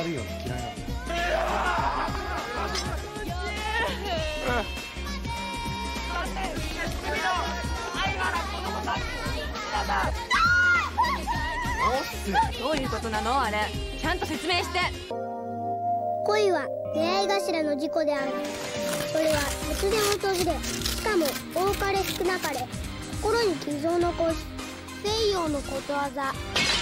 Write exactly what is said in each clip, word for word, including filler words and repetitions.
悪いような嫌いなんだ。 どういうことなのあれ、ちゃんと説明して。 恋は出会い頭の事故である。それは突然訪れ、しかも多かれ少なかれ心に傷を残す西洋のことわざ。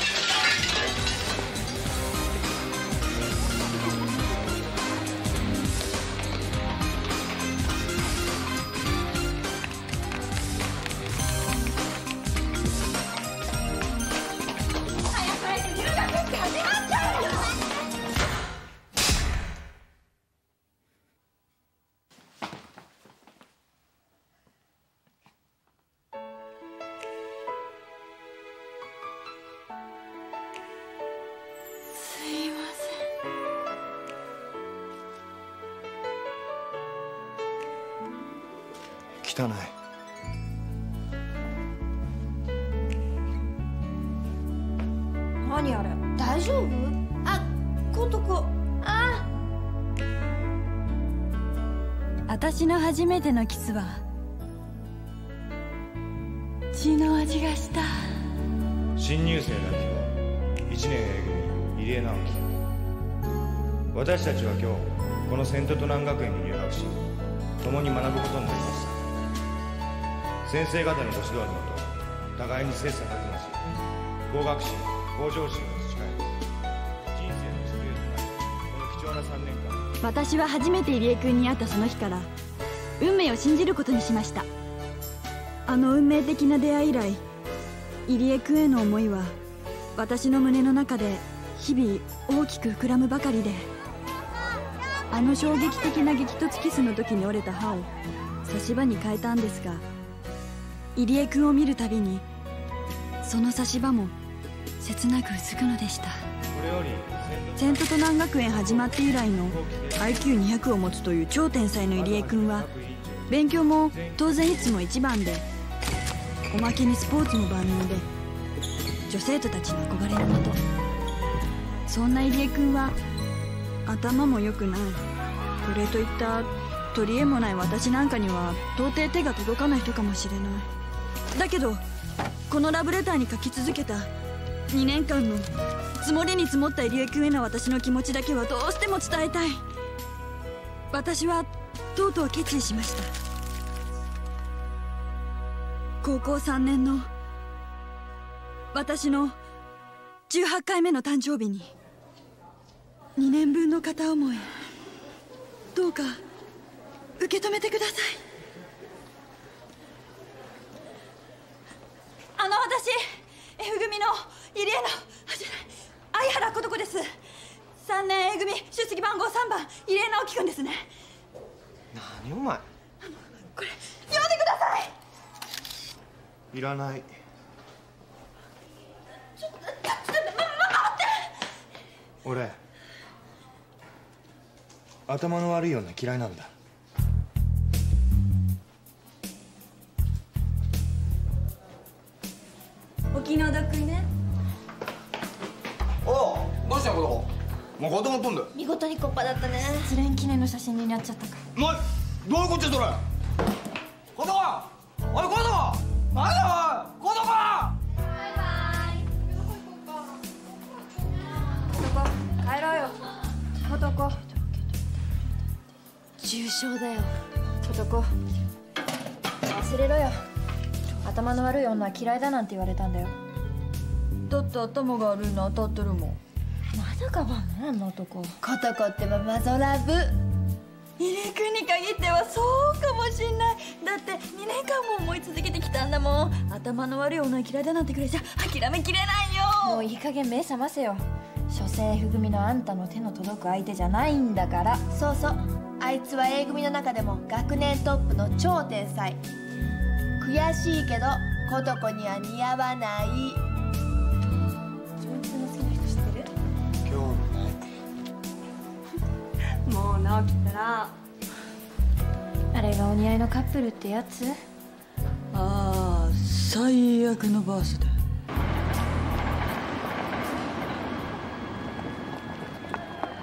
汚い。 何あれ、大丈夫？あ、Kotoko。ああ。 私の初めてのキスは血の味がした。 新入生代表いちねん A 組入江直樹。私たちは今日このセントトナン学園に入学し、共に学ぶことになりました。先生方のご指導のもと、互いに切磋琢磨し、合学心、向上心を培い、人生の知恵となり、この貴重なさんねんかん。 私は初めて入江君に会ったその日から運命を信じることにしました。あの運命的な出会い以来、入江君への思いは私の胸の中で日々大きく膨らむばかりで、あの衝撃的な激突キスの時に折れた歯を差し歯に変えたんですが、入江君を見るたびにその差し歯も切なくうずくのでした。セントトナン学園始まって以来の アイキューにひゃく を持つという超天才の入江君は、勉強も当然いつも一番で、おまけにスポーツも万能で、女生徒たちの憧れの的。そんな入江君は頭も良くない。これといった取り柄もない私なんかには到底手が届かない人かもしれない。だけどこのラブレターに書き続けたにねんかんの積もりに積もった入江君への私の気持ちだけはどうしても伝えたい。私はとうとう決意しました。高校さんねんの私のじゅうはちかいめの誕生日ににねんぶんの片思い、どうか受け止めてください。あの私 F 組の入江の相原Kotokoです。さんねん A 組出席番号さんばん入江直樹君ですね。 何お前。 これ読んでください。 いらない。 ちょっとちょっと待って。 俺頭の悪いような嫌いなんだ。 お気の毒ね。 おう、どうしたKotoko。もう固まっとんだよ。 見事にコッパだったね。失恋記念の写真になっちゃったか。 おい、どういうこっちゃそれ。Kotoko、おいKotoko、なんだおいKotoko。バイバイ。 Kotoko、帰ろうよ。Kotoko、 重症だよ。 Kotoko、忘れろよ。頭の悪い女は嫌いだなんて言われたんだよ。 だって頭が悪いの当たってるもん。 まだかばんね、あんな男。 Kotokoってばマゾラブ。入江君に限ってはそうかもしんない。だってにねんかんも思い続けてきたんだもん。頭の悪い女は嫌いだなんてくらいじゃ諦めきれないよ。 もういい加減目覚ませよ。所詮 F 組のあんたの手の届く相手じゃないんだから。 そうそう、あいつは A 組の中でも学年トップの超天才。悔しいけどKotokoには似合わない。 自分の好きな人知ってる？ 興味ない。 もう直樹ったらあれがお似合いのカップルってやつ？ ああ、最悪のバースデー。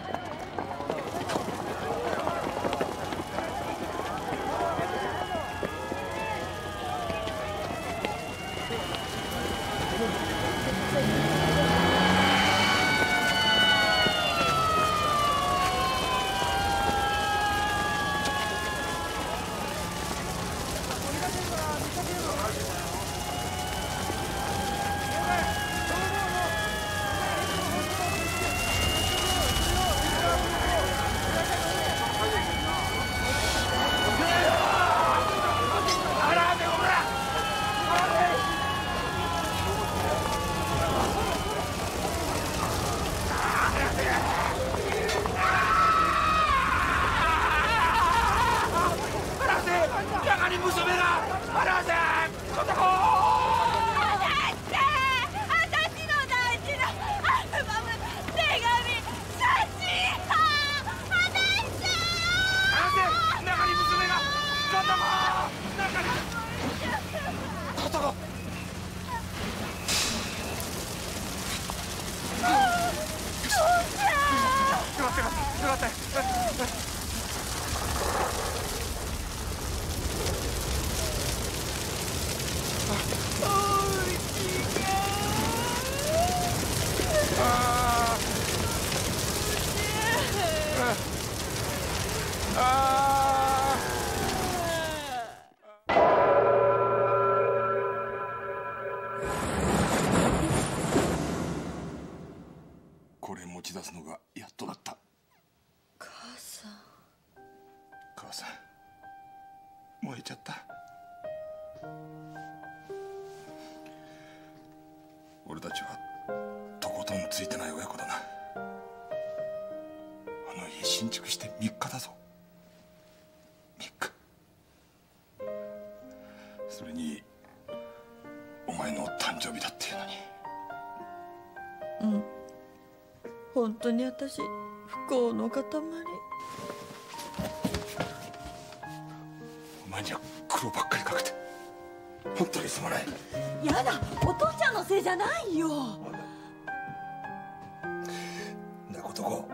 これ持ち出すのがやっとだった。 母さん。 母さん燃えちゃった。俺たちはとことんついてない親子だな。あの家新築してみっかだぞ。みっか。それにお前の誕生日だっていうのに。 うん、本当に私不幸の塊。 お前には苦労ばっかりかけて本当にすまない。 やだ、お父ちゃんのせいじゃないよ。 なあKotoko、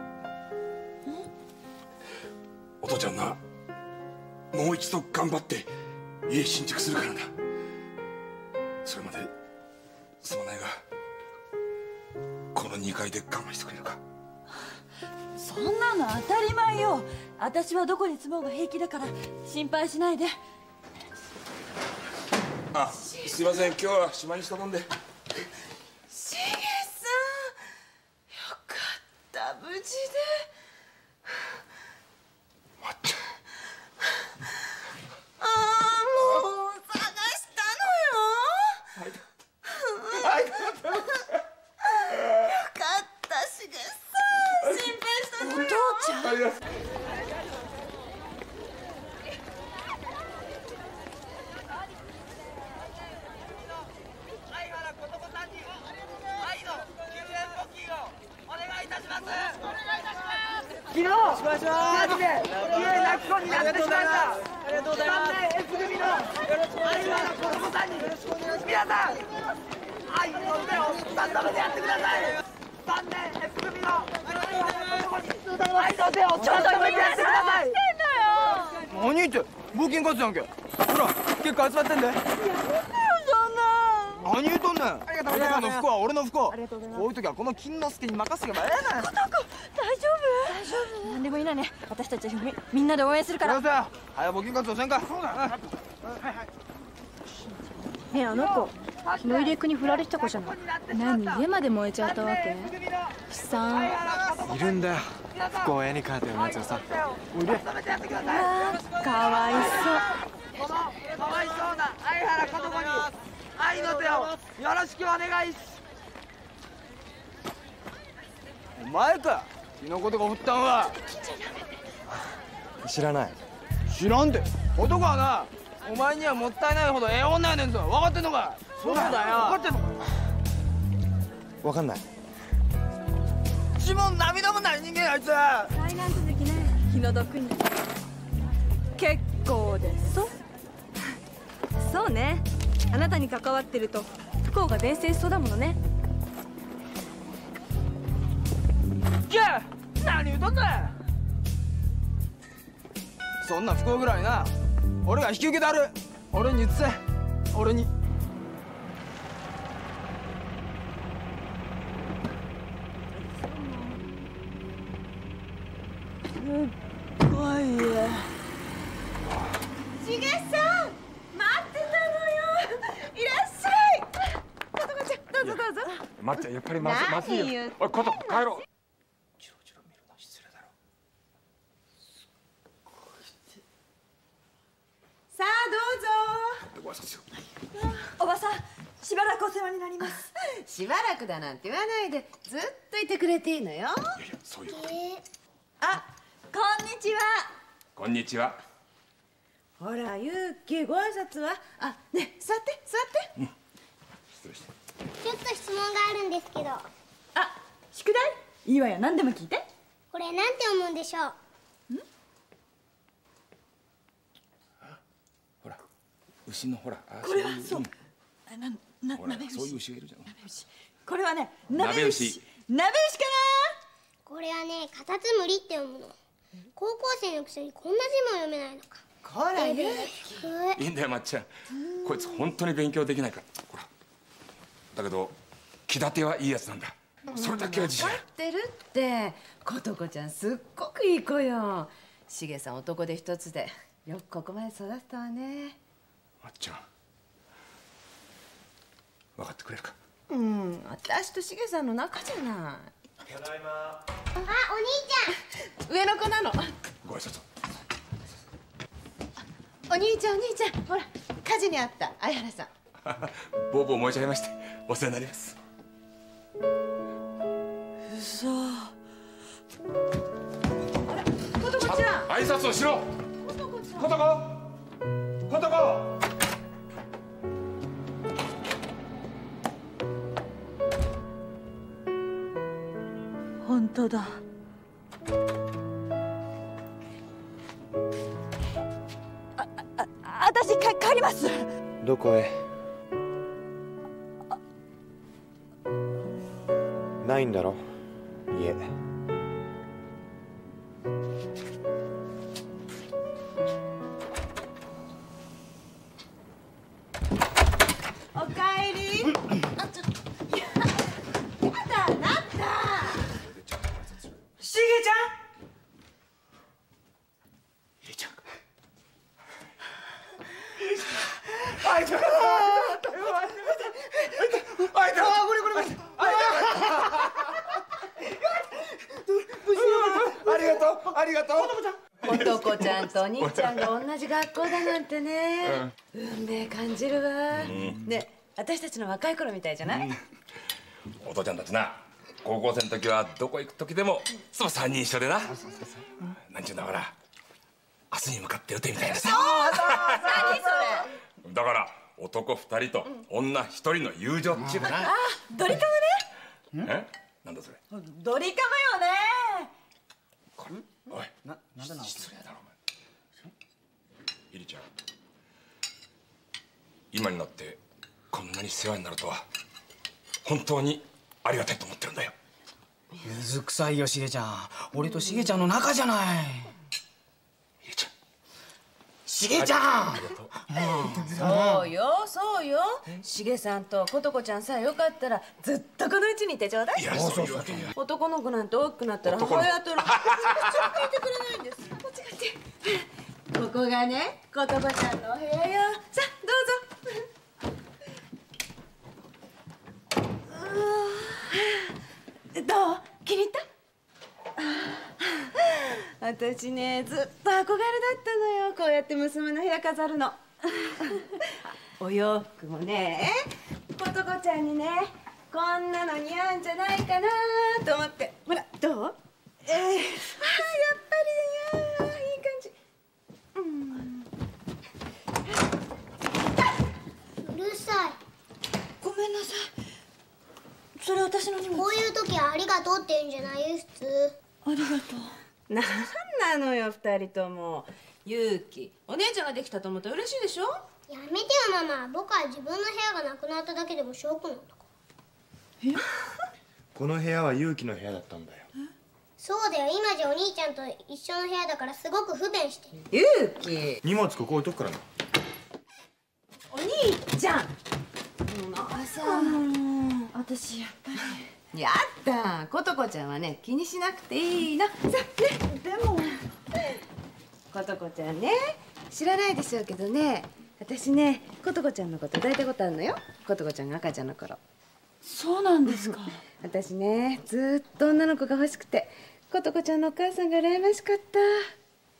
お父ちゃんな、もう一度頑張って家新築するからな。それまですまないがこのにかいで我慢してくれるか。 そんなの当たり前よ。私はどこに住もうが平気だから心配しないで。 あ、すいません、今日は島にしたもんで。 しげさん、よかった、無事で。 待って。 ああ、もう探したのよ。はい。よかった、しげさん、心配したのよ。お父ちゃん。 ありがとう。 昨日マジで家泣き子になってしまったありがとうございます。さんねん S 組の相原Kotokoさんに皆さん愛の手をつかめてやってください。さんねん S 組の相原Kotokoに愛の手をちょっとめてやってください。 何言って募金活動やんけ。ほら結構集まってんで。やめてよそんな。 何言うとんねん。 ありがとうございます。 の服は俺の服。こありがとうございます。 ういう時はこの金之助に任せればええねん。 Kotoko、大丈夫？大丈夫？なんでもいいなね。私たちみみんなで応援するから。 よせよ、早募金活動せんか。そうだ。はいはい。 ねえ、あの子日の入れに振られてた子じゃない。何、家まで燃えちゃったわけ？悲惨。 いるんだよ、不幸絵に描いたようなやつがさ。おいで。 わあ、かわいこのかわいそうな相原Kotokoに愛の手をよろしくお願いし。 お前かキノコとか振ったんは。知らない。知らんで。Kotokoはな、お前にはもったいないほどええ女やねんぞ。分かってんのか。そうだよ。分かってんのか。分かんない。血も涙もない人間あいつ。 災難続きね、気の毒に。結構ですと。そうね、あなたに関わってると不幸が伝染しそうだものね。 いや、何言うとんねん。そんな不幸ぐらいな、俺が引き受けてある。俺に言ってせ。俺に。 すっごいね。しげさん、待ってたのよ。いらっしゃい。Kotokoちゃん、どうぞどうぞ。 待って、やっぱりまずいまずいよ。おいKotoko、帰ろう。チロチロ見るの失礼だろ。 さあどうぞ。 ご挨拶よ。 おばさん、しばらくお世話になります。 しばらくだなんて言わないで、ずっといてくれていいのよ。 いやいや、そういうこと。 あ、こんにちは。 こんにちは。 ほら、ゆうき、ご挨拶は。あ、ね、座って座って。うん、 失礼して。 ちょっと質問があるんですけど、 あ、宿題？いいわよ、何でも聞いて。 これなんて思うんでしょう？ 牛のほら、 これはそう。な、な、 ほら鍋牛。 そういう牛がいるじゃん。 鍋牛。これはね、鍋牛。鍋牛かこれはね、カタツムリって読むの。高校生のくせにこんな字も読めないのか。 こらゆういいんだよ、まっちゃん。こいつ本当に勉強できないから。ほら。だけど気立てはいいやつなんだ。それだけは自信ある。 分かってるって。琴子ちゃんすっごくいい子よ。しげさん男で一つでよくここまで育ったわね。 まっちゃん分かってくれるか。 うん、私としげさんの仲じゃない。 ただいま。 あ、お兄ちゃん。 上の子なの。 ご挨拶。 お兄ちゃんお兄ちゃん、ほら火事にあった相原さん。 ボーボー燃えちゃいましてお世話になります。 嘘。 あら、琴子ちゃん。 挨拶をしろ。 琴子ちゃん。 コトココトコ。 本当だ。あ、あ、あたしか帰ります。 どこへ？ないんだろ家。 おかえり。あ、ちょっと。やだ、なんだ。 しげちゃん。 いいちゃん。 あいつ。あいつ。あいつ。あ、これこれこれ。ありがとうありがとう。 琴子ちゃんとお兄ちゃんが同じ学校だなんてね、運命感じるわ。ね、私たちの若い頃みたいじゃない？ お父ちゃんたちな、高校生の時はどこ行く時でもその三人一緒でな。なんちゅうんだから、明日に向かって打てみたいなさ。 そうそう、何それ。 だから男二人と女一人の友情っちゅうかな。 あ、ドリカムね。え？なんだそれ。 ドリカムよね。 おい、 な、なんでなの？ 失礼だろお前。イリちゃん、今になってこんなに世話になるとは本当にありがたいと思ってるんだよ。 水臭いよしげちゃん。俺としげちゃんの仲じゃない。 イリちゃん、 しげちゃん。 そうよそうよ。しげさんと琴子ちゃんさえよかったらずっとこのうちにいてちょうだい。 いや、そういうわけには。 男の子なんて大きくなったら母親と口を聞いてくれないんです。こっちこっち。ここがね、琴子ちゃんのお部屋よ。さあどうぞ。どう？気に入った？私ね、ずっと憧れだったのよ。こうやって娘の部屋飾るの。お洋服もね、琴子ちゃんにね、こんなの似合うんじゃないかなと思って。ほら、どう？えー、あー、やっぱりいやー、いい感じ。 うるさい。 ごめんなさい。それ私の荷物。 こういう時はありがとうって言うんじゃないよ普通。 ありがとう。 なんなのよ二人とも。勇気、お姉ちゃんができたと思ったら嬉しいでしょ。 やめてよママ。僕は自分の部屋がなくなっただけでもショックなんだから。 え？この部屋は勇気の部屋だったんだよ。 そうだよ。今じゃお兄ちゃんと一緒の部屋だからすごく不便してる。 勇気、 荷物ここ置いとくからな。 お兄ちゃん。もうさ、 私やっぱり。 やった琴子ちゃんはね、気にしなくていいの。さあね、でも琴子ちゃんね、知らないでしょうけどね、私ね、琴子ちゃんのこと抱いたことあるのよ。琴子ちゃんが赤ちゃんの頃。 そうなんですか。 私ね、ずっと女の子が欲しくて、琴子ちゃんのお母さんが羨ましかった。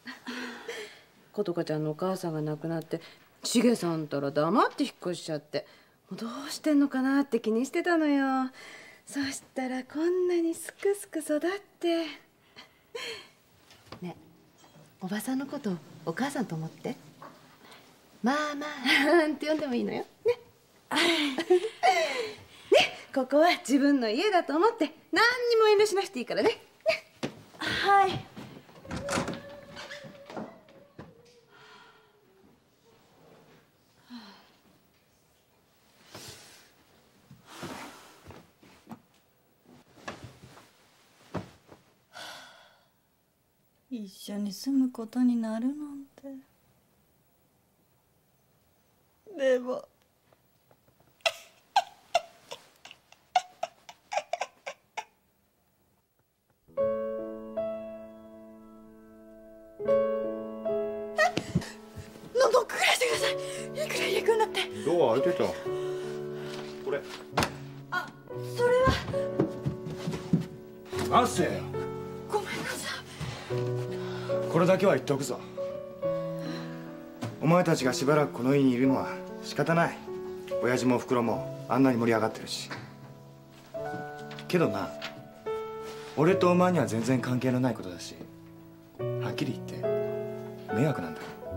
琴子ちゃんのお母さんが亡くなって、しげさんたら黙って引っ越しちゃって、もうどうしてんのかなって気にしてたのよ。そしたらこんなにすくすく育って。ね、おばさんのことお母さんと思って。まあまあって呼んでもいいのよ。ね。ね、ここは自分の家だと思って何にも遠慮しなくていいからね。ね。 はい。 一緒に住むことになるなんて。でもノックぐらいしてください。いくら入れくんだって。 ドア開いてた。これ。 あ、それは。 なせよ。 ごめんなさい。 これだけは言っておくぞ。お前たちがしばらくこの家にいるのは仕方ない。親父もおふくろもあんなに盛り上がってるし。けどな、俺とお前には全然関係のないことだし、はっきり言って迷惑なんだ。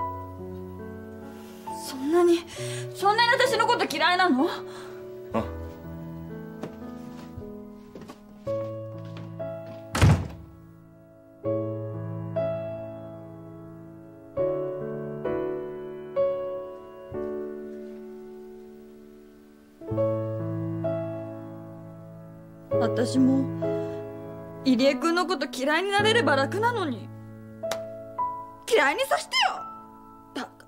そんなにそんなに私のこと嫌いなの？ あ。 私も入江君のこと嫌いになれれば楽なのに、嫌いにさせてよ。バカ。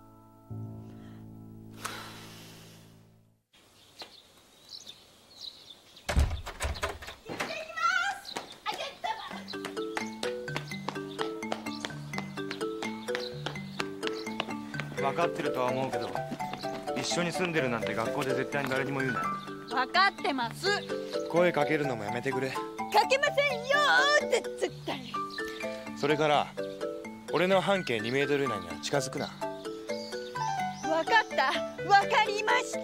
分かってるとは思うけど、一緒に住んでるなんて学校で絶対に誰にも言うなよ。 分かってます。 声かけるのもやめてくれ。 かけませんよーって絶対。 それから俺の半径にメートル以内には近づくな。 分かった、分かりました。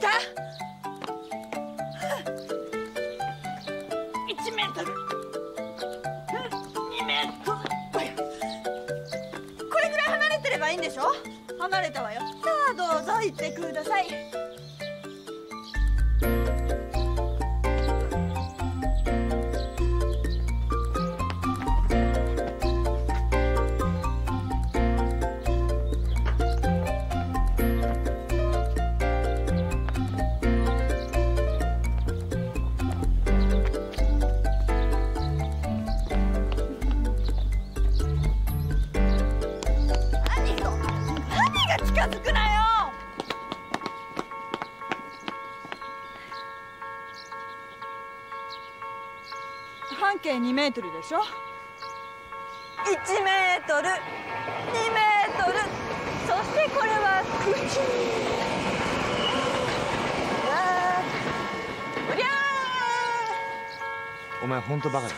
いちメートル、にメートル。これぐらい離れてればいいんでしょ。離れたわよ。さあどうぞ行ってください。半径にメートルでしょ。いちメートル、にメートル、そしてこれは口。うりゃお前ほんとバカだな。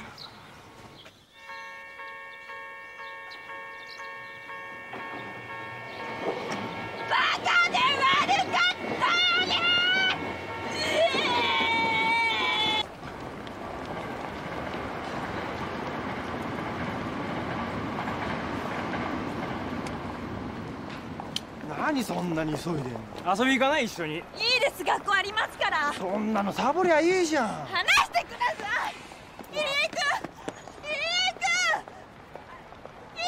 バカで悪かったね。 何そんなに急いでんの。遊び行かない？一緒に。いいです、学校ありますから。 そんなのサボりゃいいじゃん。 話してください。入江君、入江君、入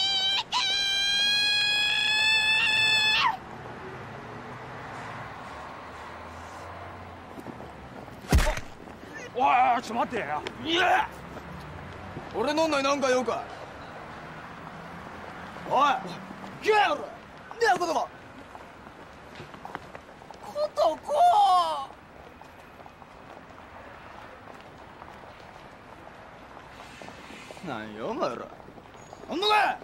江君。 おいおい、ちょっと待ってよ。いや、俺飲んのに何か用か。おい、聞けよ俺。ねえ、ことか。ことこ。なんよお前ら。ほんのか。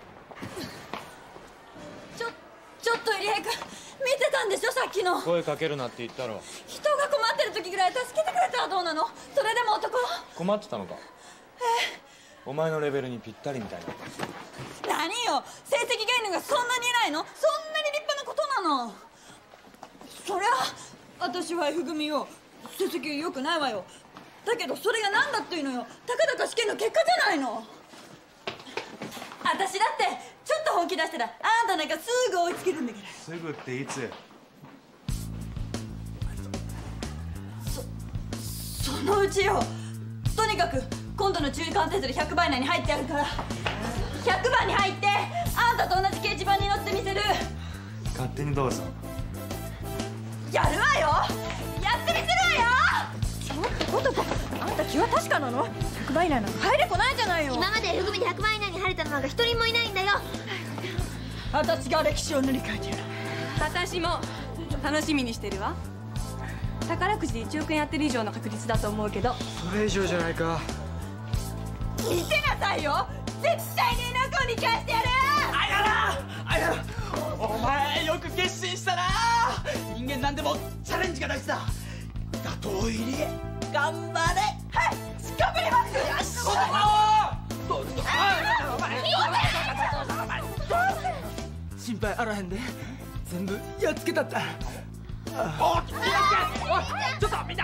ちょちょっと入江君、見てたんでしょさっきの。 声かけるなって言ったろ。 人が困ってる時ぐらい助けてくれたらどうなの。それでも男。 困ってたのか。 ええ。 お前のレベルにぴったりみたいな。 何よ、成績芸人がそんなに偉いの？そんなに立派なことなの？そりゃ私は F 組よ。成績良くないわよ。だけどそれが何だっていうのよ。たかだか試験の結果じゃないの。私だってちょっと本気出したらあんたなんかすぐ追いつけるんだから。 すぐっていつ？ そそのうちよ。とにかく今度の中間テストでひゃくばい以内に入ってやるから。ひゃくばんに入ってあんたと同じ掲示板に乗ってみせる。 勝手にどうぞ。 やるわよ。やってみせるわよ。ちょ男、あんた気は確かなの？ひゃくばん以内なんか入れこないじゃないよ。 今まで F 組でひゃくばん以内に入れたのなんか一人もいないんだよ。 私が歴史を塗り替えてやる。 私も楽しみにしてるわ。宝くじでいちおくえんやってる以上の確率だと思うけど。 それ以上じゃないか。 聞いてなさいよ。絶対にナコに返してやる。 あやらあやら、お前よく決心したな。人間なんでもチャレンジが大事だ。打倒入江頑張れ。はい、頑張ります。よし、お心配あらへんで、全部やっつけたった。おっ、ちょっとみんな。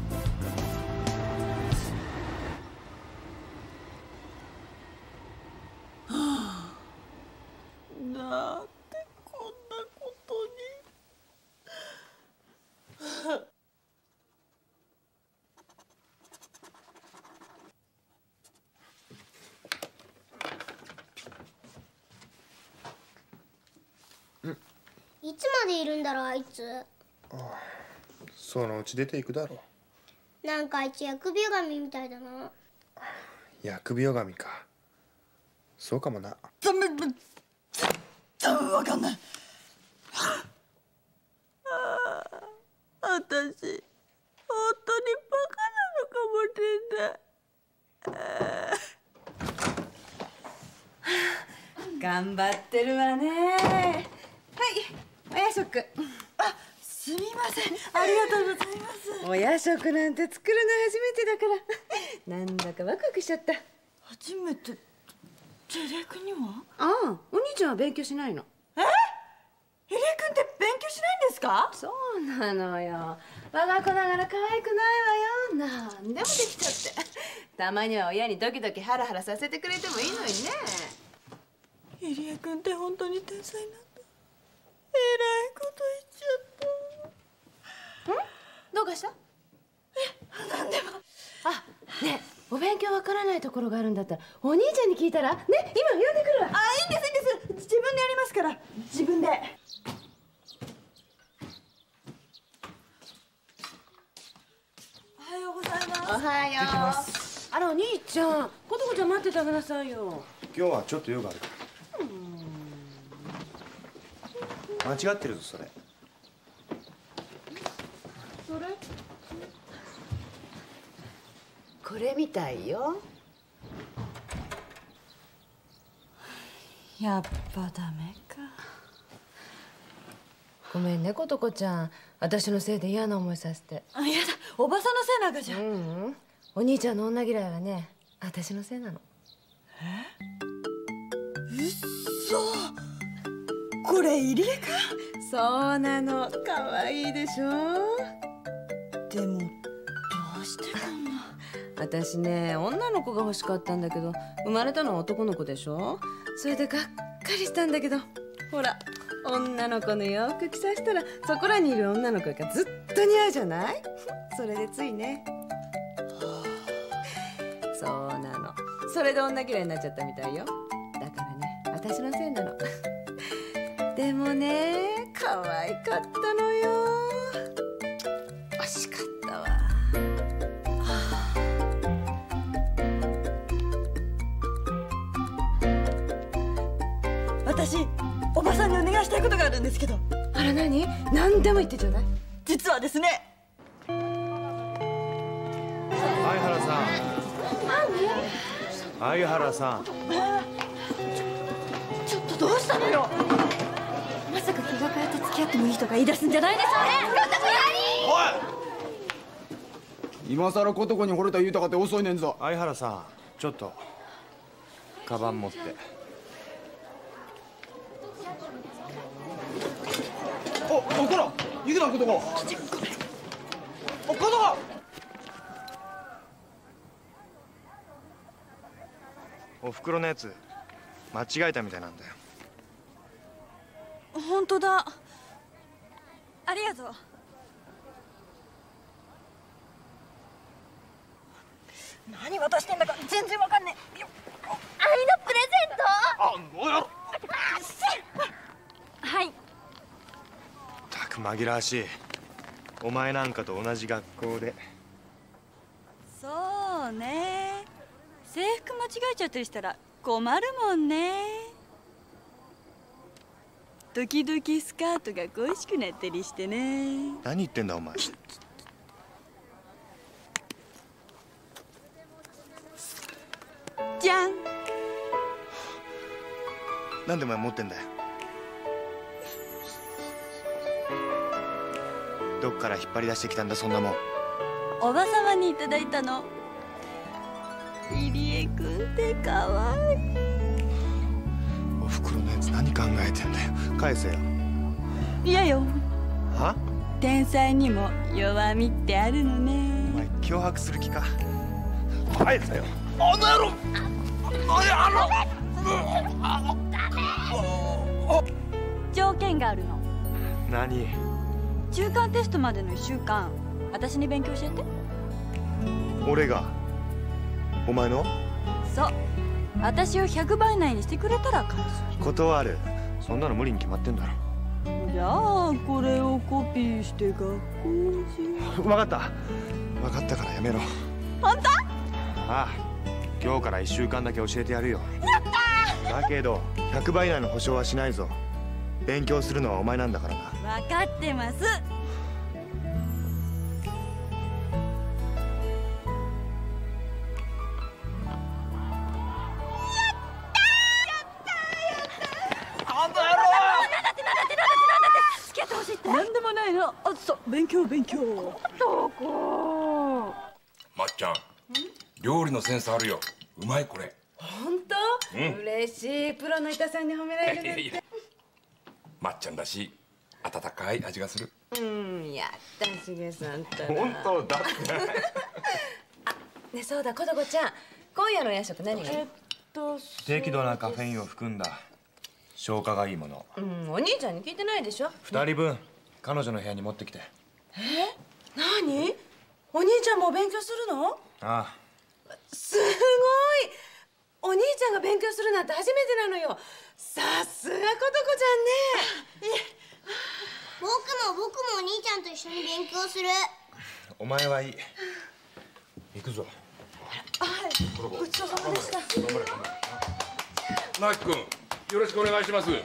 なんでこんなことに。 いつまでいるんだろうあいつ。 ああ、そのうち出ていくだろう。なんかあいつ疫病神みたいだな。 疫病神か。そうかもな。 全然全然わかんない。ああ、私本当にバカなのかもしれない。 頑張ってるわね。はい、お夜食。 あ、すみません、ありがとうございます。 お夜食なんて作るの初めてだから、なんだかワクワクしちゃった。 初めて。入江君には？ ああ、お兄ちゃんは勉強しないの。 え？入江君って勉強しないんですか？ そうなのよ。我が子ながら可愛くないわよ。なんでもできちゃって。たまには親にドキドキハラハラさせてくれてもいいのにね。 入江君って本当に天才なんだ。えらいこと言っちゃった。ん？ どうかした？ え、なんでも。 あ、ねえ、お勉強わからないところがあるんだったらお兄ちゃんに聞いたら。ね、今呼んでくるわ。 あ、いいんですいいんです。自分でやりますから。自分で。おはようございます。 おはよう。あら、お兄ちゃん、コトコちゃん待っててあげなさいよ。 今日はちょっと用があるから。間違ってるぞそれ。 それ？これみたいよ。 やっぱダメか。 ごめんね、コトコちゃん。私のせいで嫌な思いさせて。 あ、やだ、おばさんのせいなんかじゃ。 うんうん。お兄ちゃんの女嫌いはね、私のせいなの。 え？うっそ。これ入江か？ そうなの。可愛いでしょ。 でもどうしてこんな。 私ね、女の子が欲しかったんだけど、生まれたのは男の子でしょ。それでがっかりしたんだけど、ほら、女の子の洋服着させたらそこらにいる女の子がずっと似合うじゃない。それでついね。そうなの。それで女嫌いになっちゃったみたいよ。だからね、私のせいなの。でもね、可愛かったのよ。惜しかったわ。 私、おばさんにお願いしたいことがあるんですけど。 あら、何？何でも言ってちょうだい。 実はですね。 相原さん。相原さん。 ちょっとどうしたのよ。 まさか気が変えて付き合ってもいいとか言い出すんじゃないですよね。 おい！今さらコトコに惚れた言うたかって遅いねんぞ。 相原さん、ちょっとカバン持って。 お、お、こら、行くなコトコ。お、コトコ。 お袋のやつ間違えたみたいなんだよ。 本当だ。ありがとう。 何渡してんだか全然わかんねえ。 愛のプレゼント。 あ、おやろ。 はい。 たく紛らわしい。お前なんかと同じ学校でえちゃったりしたら困るもんね。時々スカートが恋しくなったりしてね。 何言ってんだお前。 じゃん。 なんでお前持ってんだよ。どっから引っ張り出してきたんだそんなもん。 おばさまにいただいたの。入江くんってかわいい。 おふくろのやつ何考えてんだよ。返せよ。 いやよ。 は？ 天才にも弱みってあるのね。 お前脅迫する気か。返せよ。 あの野郎。あの条件があるの。 何？ 中間テストまでのいっしゅうかん私に勉強教えて。 俺がお前の？ そう、私をひゃくばい内にしてくれたら返す。 断る。そんなの無理に決まってんだろ。 じゃあこれをコピーして学校中。 分かった分かったからやめろ。 本当？ ああ、今日からいっしゅうかんだけ教えてやるよ。やったー。だけどひゃくばい以内の保証はしないぞ。勉強するのはお前なんだからな。 分かってます。なんでもないの。あ、そう、勉強勉強。どこ。 まっちゃん、料理のセンスあるよ。うまいこれ。 本当？うん、嬉しい。プロの板さんに褒められるなんて。 まっちゃんらしい温かい味がする。 うん、やったしげさんったら。 本当だって。 あ、ね、そうだ、ことこちゃん、今夜の夜食何がいい？えっと、 適度なカフェインを含んだ消化がいいもの。 うん、お兄ちゃんに聞いてないでしょ。 二人分彼女の部屋に持ってきて。 え？何？お兄ちゃんも勉強するの？ ああ。 すごい。お兄ちゃんが勉強するなんて初めてなのよ。さすがことこちゃんね。 僕も僕もお兄ちゃんと一緒に勉強する。 お前はいい。行くぞ。 はい、ごちそうさまでした。 頑張れ頑張れ。なあきくん、よろしくお願いします。 頑張って。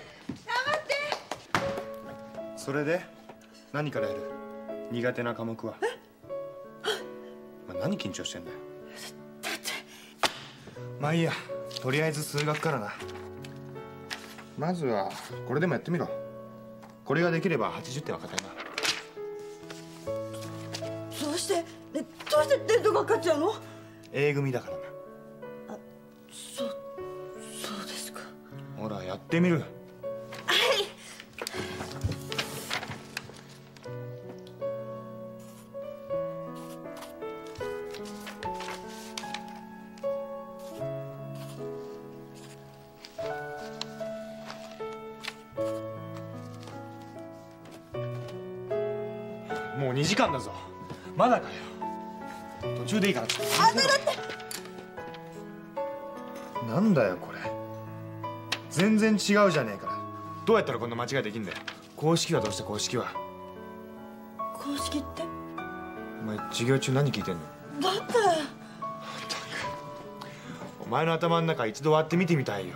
それで何からやる？苦手な科目は？まあ、何緊張してんだよ。 だってまあいいや、とりあえず数学からな。まずはこれでもやってみろ。これができればはちじゅってんは硬いな。 どうして、え、どうしてテントが勝っちゃうの？ A 組だからな。 あ、そう、そうですか。 ほらやってみる。 はい。 もうにじかんだぞ。まだかよ。途中でいいからちょっと。あ、だってなんだよこれ。全然違うじゃねえか。どうやったらこんな間違いできんだよ。公式はどうして公式は。 公式って？ お前授業中何聞いてんの？ だってお前の頭の中一度割って見てみたいよ。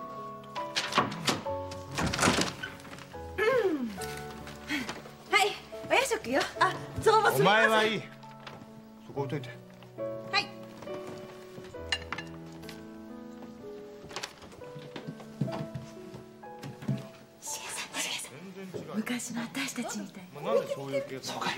よ。あ、そうもすみません。 お前はいい。そこ置いといて。 はい。しげさん、しげさん。昔の私たちみたい。 なんでそういう系統？そうかい。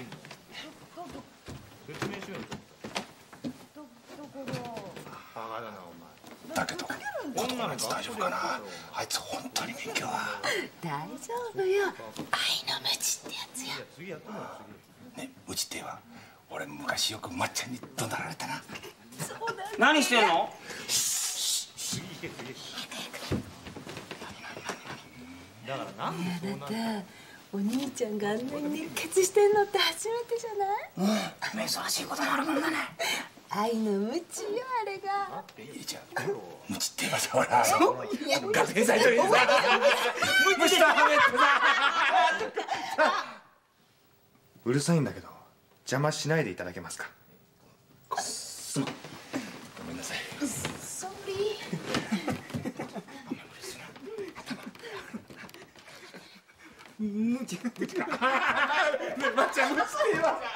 説明しようよ。どどこだ。バカだなお前。 だけど、このやつ大丈夫かな。あいつ本当に勉強は。 大丈夫よ。愛の無知ってやつよ。 次やってもらう。 ね、無知っては俺昔よくまっちゃんに怒鳴られたな。 そうだね。何してんの？ 次行け次。だからな。 あなた、お兄ちゃんがあんなに熱血してんのって初めてじゃない？ うん、珍しいことがあるもんだね。 愛の無知よあれが。 いいじゃん。無知って言えばさ、ほら。学生最初にさ、 無知だめってさ。 うるさいんだけど邪魔しないでいただけますか。 すまん。ごめんなさい。 ソーリー。 むちかむちか。ねえ、まっちゃん、うるせえわ。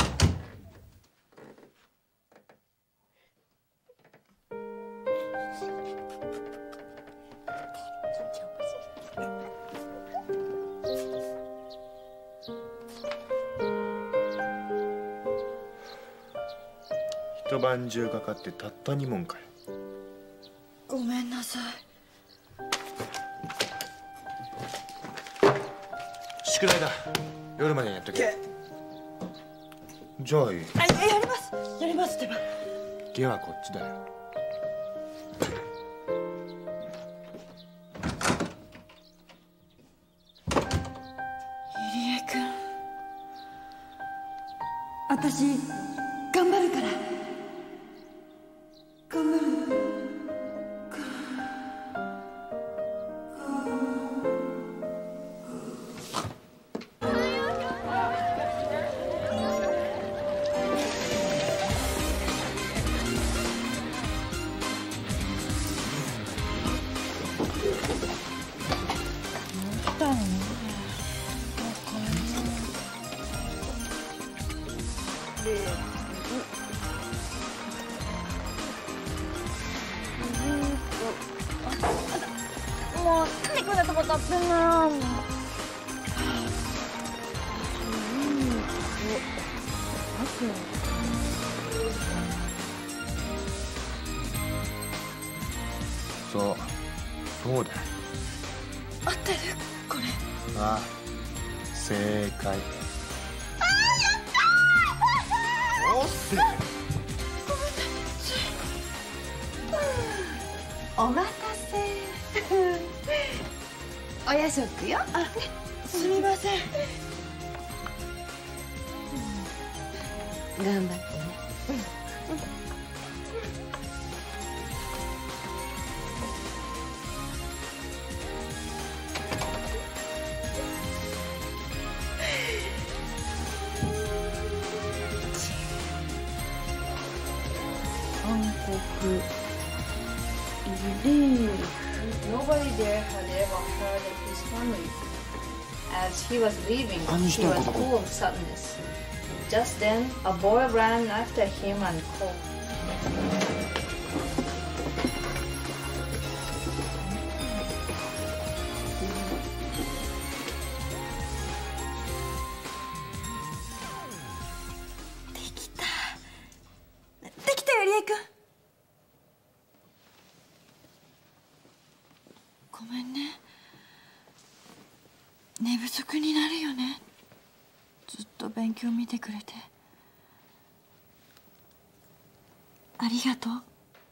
一晩中かかってたったに問かよ。 ごめんなさい。 宿題だ。夜までにやっとけ。じゃあいい。 あ、やりますやりますってば。 ゲはこっちだよ。 入江君、私頑張るから。頑張る。 もう何こんなとこ立ってんの。 そう、そうだよ。 合ってるこれ。 ああ、正解。 あー、やったー。 おっせ。 お待たせ。お夜食よ。 あ、すみません。 頑張ってね。 韓国Idolise. Nobody there had ever heard of his family. As he was leaving, he was full of sadness. Just then, a boy ran after him and called. できた。できたよ、りえくん。ごめんね。寝不足になるよね。ずっと勉強見てくれてありがとう。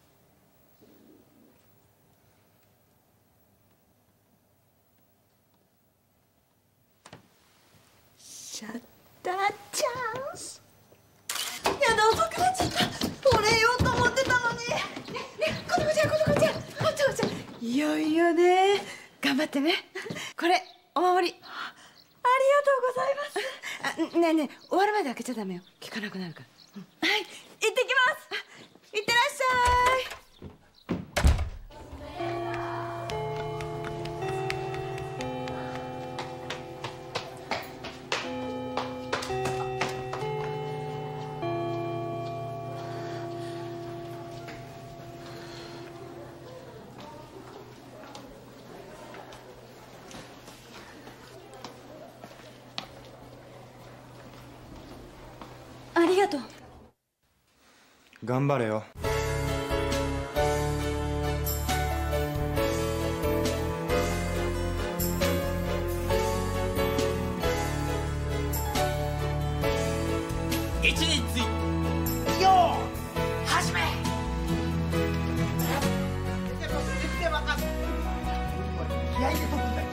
シャッターチャンス。やだ、遅くなっちゃった。お礼言おうと思ってたのに。ねね、ことこちゃん、ことこちゃん、ことこちゃん、いよいよね。頑張ってね。これお守り。ありがとうございます。あ、ねえねえ、終わるまで開けちゃダメよ。聞かなくなるから。うん、はい、行ってきます。いってらっしゃい。ありがとう。 頑張れよ。 位置についてよう始め。気合いで飛ぶんだよ。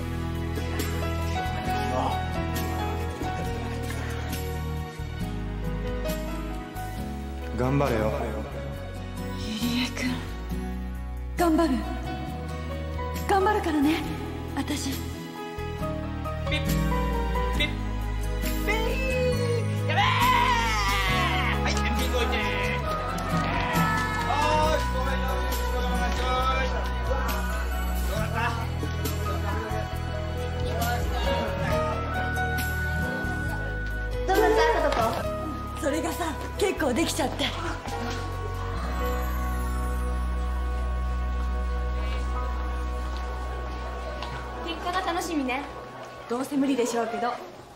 頑張れよ。 入江くん、頑張る。頑張るからね、私。 ピッピッピー。やべえ。はい、天秤動いて。おーい、ごめんよ。どうだった？ さん結構できちゃって。 結果が楽しみね。どうせ無理でしょうけど。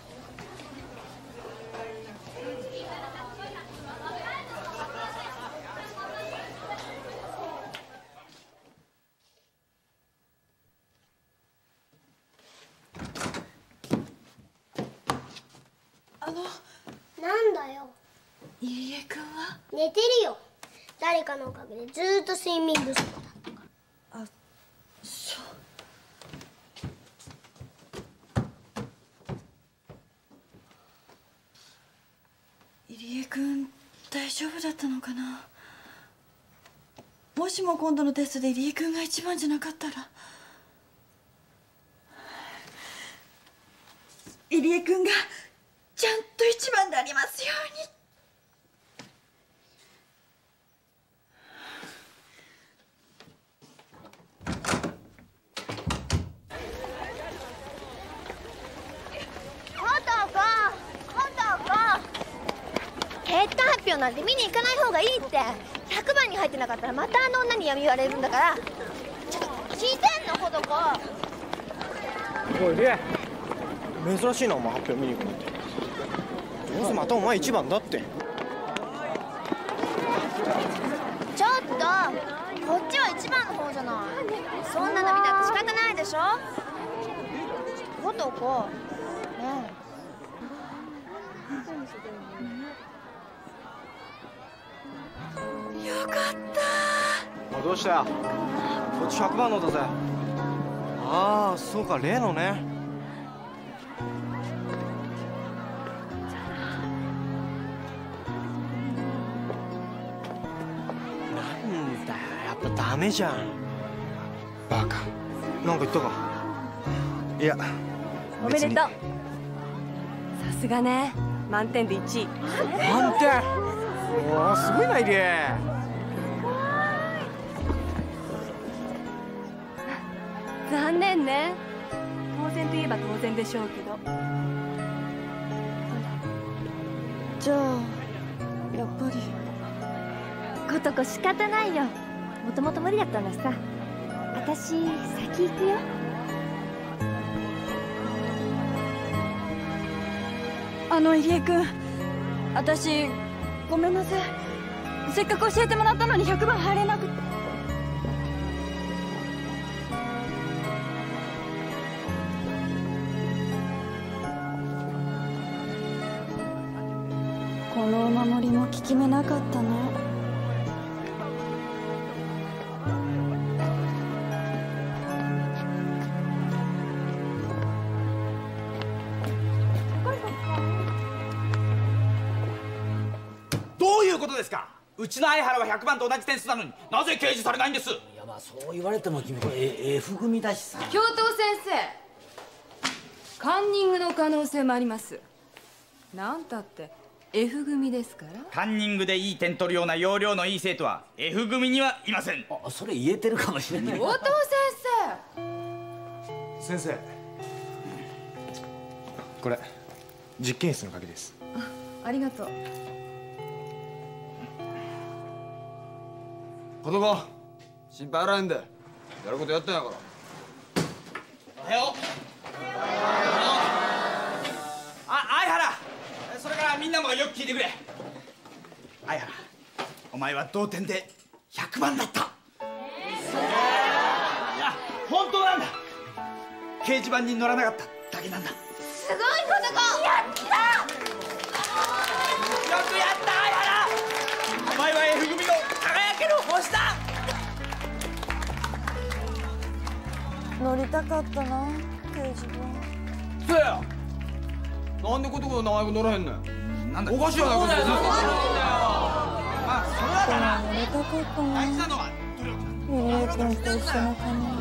あの、 なんだよ。 入江君は寝てるよ。誰かのおかげでずーっと睡眠不足だったから。 あ、そう。入江君大丈夫だったのかな。もしも今度のテストで入江君が一番じゃなかったら。入江君がちゃんと一番でありますように。 結果発表なんて見に行かない方がいいって。ひゃくばんに入ってなかったらまたあの女に闇言われるんだから。ちょっと聞いてんの、ことこ。 おいリエ、珍しいなお前発表見に行くのって。どうせまたお前一番だって。 ちょっとこっちは一番の方じゃない。そんなの見たって仕方ないでしょ。ことこねよかった。 あ、どうしたよ。こっちひゃくばんのだぜ。ああ、そうか、例のね。なんだよ、やっぱダメじゃん。バカ。なんか言ったか。いや、 おめでとう。さすがね、満点でいちい。 満点。おお、すごいな入江。 残念ね。当然といえば当然でしょうけど。 じゃあやっぱりことこ仕方ないよ。もともと無理だったんだしさ。私先行くよ。 あの入江君、私ごめんなさい。せっかく教えてもらったのにひゃくばん入れなくて。このお守りも効き目なかったね。 どういうことですか。うちの相原はひゃくばんと同じ点数なのになぜ掲示されないんです。 いや、まあそう言われても君これ F 組だしさ。 教頭先生、カンニングの可能性もあります。なんたって F 組ですから。 カンニングでいい点取るような要領のいい生徒は F 組にはいません。 あ、それ言えてるかもしれない。 教頭先先生、これ実験室の鍵です。 生。ありがとう。 子供、心配あらへんで。やることやったんやから。 おはよう。あ、相原。それからみんなもよく聞いてくれ。相原、お前は同点でひゃくばんだった。いや、本当なんだ。掲示板に載らなかっただけなんだ。 すごいことこ。やった。 よくやった相原。お前は F 組の輝ける星だ。 乗りたかったな、掲示板。 せや、なんでことこの名前が載らへんねん。 なんだ、 おかしいやないか。 まあそれはだな。 乗りたかったな。 大事なのは努力なんだ。 入江君と一緒のかな。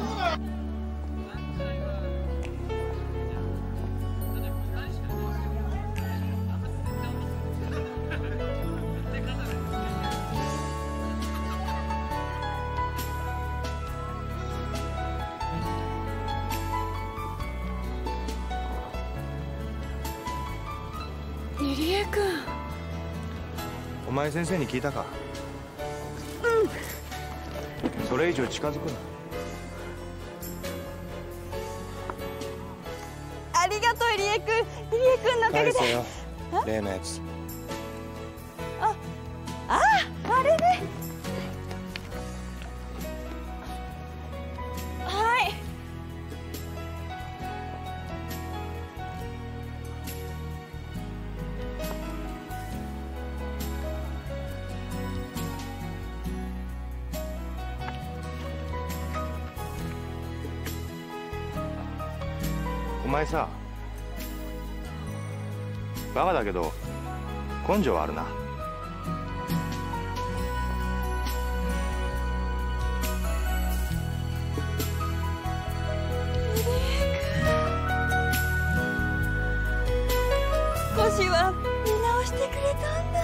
入江君、 前先生に聞いたか？うん。それ以上近づくな。 ありがとう入江君。入江君のおかげで。 返せよ、例のやつ。 あ、あ、あれね。はい。 お前さ、バカだけど根性はあるな。 少しは見直してくれたんだ。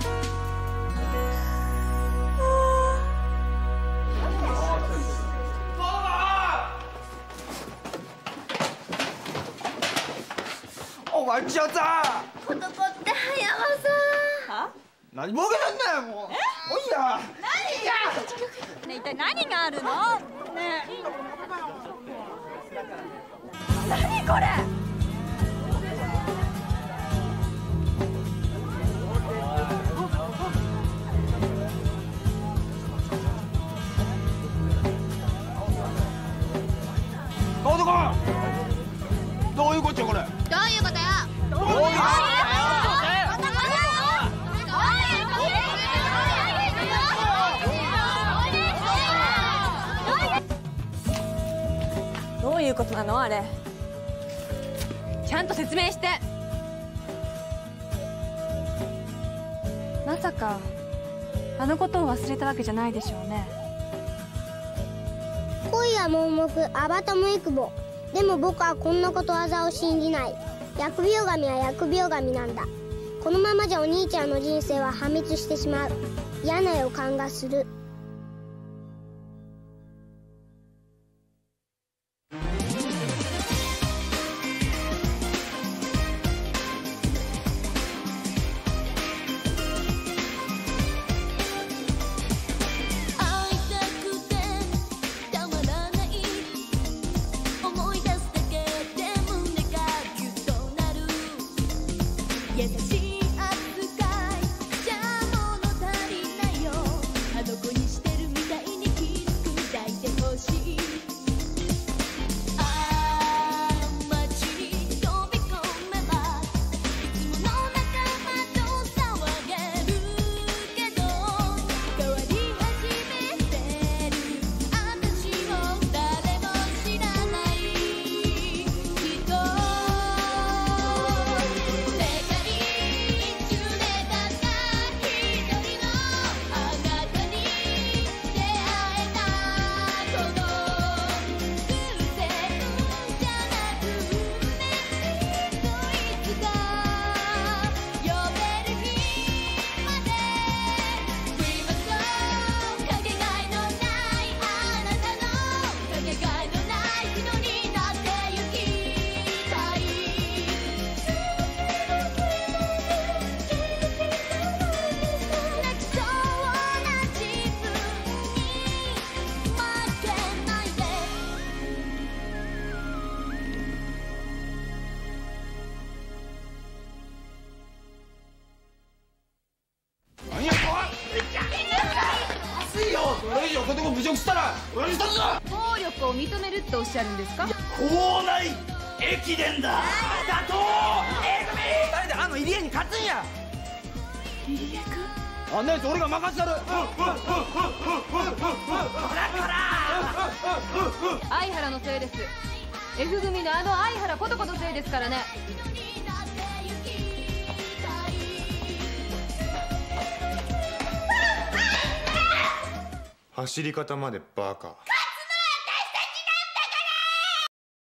お前ちゃった男って早わさ。 は？何ボケなんだよもう。おいや。 何や。ねえ、一体何があるの？ねえ。何これ。 男。どういうこっちゃこれ。 どういうことよ。 どういうことだよ。 どういうことなのあれ。ちゃんと説明して。まさかあのことを忘れたわけじゃないでしょうね。 恋は盲目、アバタも幾母。でも僕はこんなことわざを信じない。疫病神は疫病神なんだ。このままじゃお兄ちゃんの人生は破滅してしまう。嫌な予感がする。 暴力を認めるっておっしゃるんですか？ 校内駅伝だ。だと A 組誰であの入江に勝つんや。 入江君、 あんなやつ俺が任せたる。 相原のせいです。 F 組のあの相原ことことせいですからね。 走り方までバカ。